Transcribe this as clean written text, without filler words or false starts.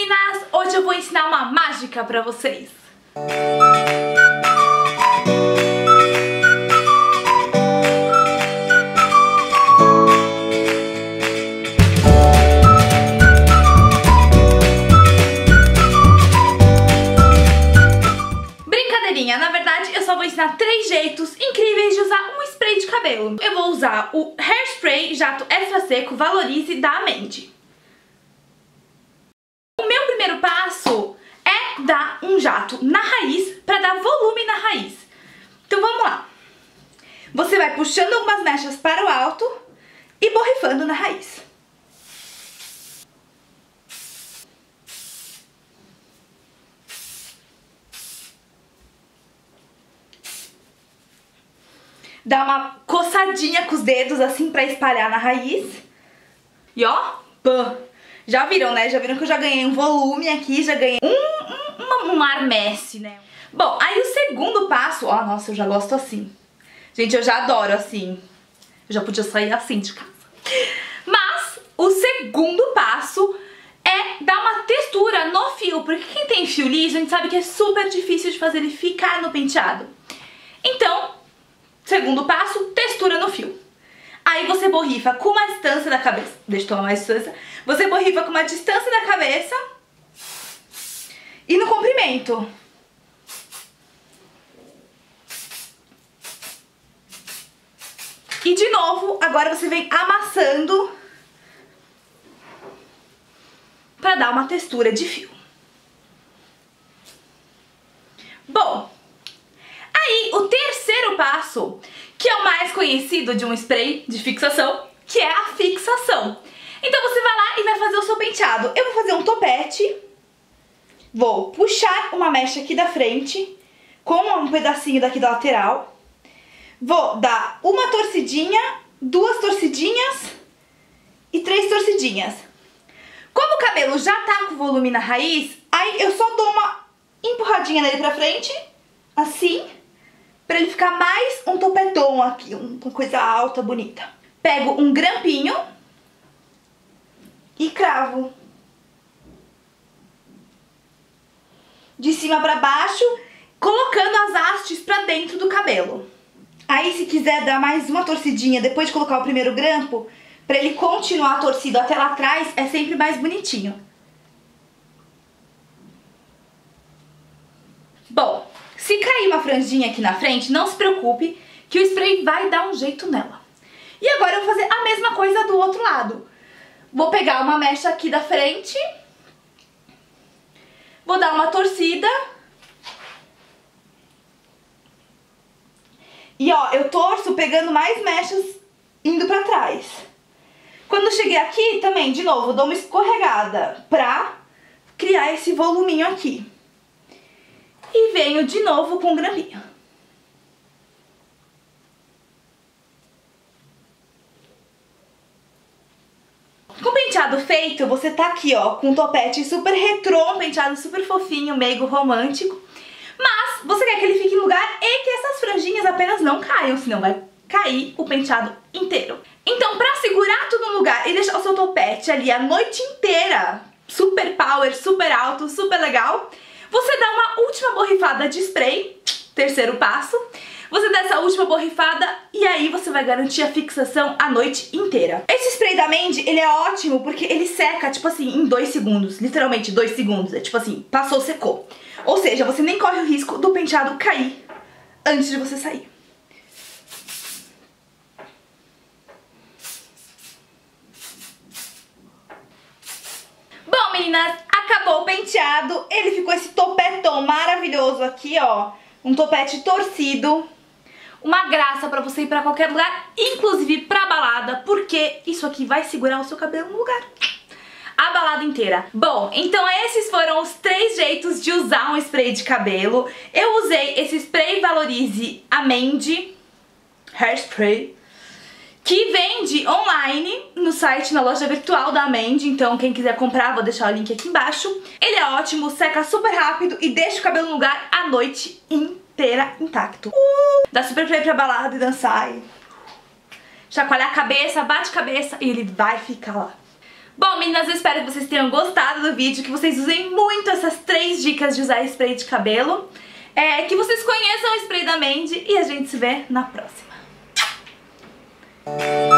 meninas! Hoje eu vou ensinar uma mágica pra vocês. Brincadeirinha, na verdade eu só vou ensinar 3 jeitos incríveis de usar um spray de cabelo. Eu vou usar o Hairspray Jato Extra Seco Valorize da Amende. O meu primeiro passo é dar um jato na raiz para dar volume na raiz. Então vamos lá. Você vai puxando algumas mechas para o alto e borrifando na raiz. Dá uma coçadinha com os dedos assim pra espalhar na raiz. E ó, pã. Já viram, né? Já viram que eu já ganhei um volume aqui, já ganhei um ar messe, né? Bom, aí o segundo passo... Ó, nossa, eu já gosto assim. Gente, eu já adoro assim. Eu já podia sair assim de casa. Mas o segundo passo é dar uma textura no fio. Porque quem tem fio liso, a gente sabe que é super difícil de fazer ele ficar no penteado. Então... segundo passo, textura no fio. Aí você borrifa com uma distância da cabeça. Deixa eu tomar mais distância. Você borrifa com uma distância da cabeça e no comprimento. E de novo, agora você vem amassando para dar uma textura de fio. Bom, aí o terceiro passo, que é o mais conhecido de um spray de fixação, que é a fixação. Então você vai lá e vai fazer o seu penteado. Eu vou fazer um topete, vou puxar uma mecha aqui da frente, com um pedacinho daqui da lateral, vou dar uma torcidinha, 2 torcidinhas e 3 torcidinhas. Como o cabelo já tá com volume na raiz, aí eu só dou uma empurradinha nele pra frente, assim, pra ele ficar mais um topetão aqui, uma coisa alta, bonita. Pego um grampinho e cravo. De cima pra baixo, colocando as hastes pra dentro do cabelo. Aí se quiser dar mais uma torcidinha depois de colocar o primeiro grampo, pra ele continuar torcido até lá atrás, é sempre mais bonitinho. Bom, se cair uma franjinha aqui na frente, não se preocupe, que o spray vai dar um jeito nela. E agora eu vou fazer a mesma coisa do outro lado. Vou pegar uma mecha aqui da frente, vou dar uma torcida. E ó, eu torço pegando mais mechas indo pra trás. Quando eu cheguei aqui, também, de novo, dou uma escorregada pra criar esse voluminho aqui. E venho de novo com o grampinho. Com o penteado feito, você tá aqui, ó, com um topete super retrô, um penteado super fofinho, meigo, romântico. Mas você quer que ele fique em lugar e que essas franjinhas apenas não caiam, senão vai cair o penteado inteiro. Então, pra segurar tudo no lugar e deixar o seu topete ali a noite inteira, super power, super alto, super legal... você dá uma última borrifada de spray, terceiro passo. Você dá essa última borrifada e aí você vai garantir a fixação a noite inteira. Esse spray da Amende, ele é ótimo porque ele seca, tipo assim, em 2 segundos. Literalmente 2 segundos. É tipo assim, passou, secou. Ou seja, você nem corre o risco do penteado cair antes de você sair. Bom, meninas, acabou o penteado, ele ficou esse topetão maravilhoso aqui, ó. Um topete torcido. Uma graça pra você ir pra qualquer lugar, inclusive pra balada, porque isso aqui vai segurar o seu cabelo no lugar. A balada inteira. Bom, então esses foram os 3 jeitos de usar um spray de cabelo. Eu usei esse spray Valorize Amende Hairspray, que vende online no site, na loja virtual da Amende. Então quem quiser comprar, vou deixar o link aqui embaixo. Ele é ótimo, seca super rápido e deixa o cabelo no lugar a noite inteira intacto. Dá super play pra balada e dançar e chacoalhar a cabeça, bate cabeça e ele vai ficar lá. Bom, meninas, eu espero que vocês tenham gostado do vídeo, que vocês usem muito essas 3 dicas de usar spray de cabelo, que vocês conheçam o spray da Mandy e a gente se vê na próxima.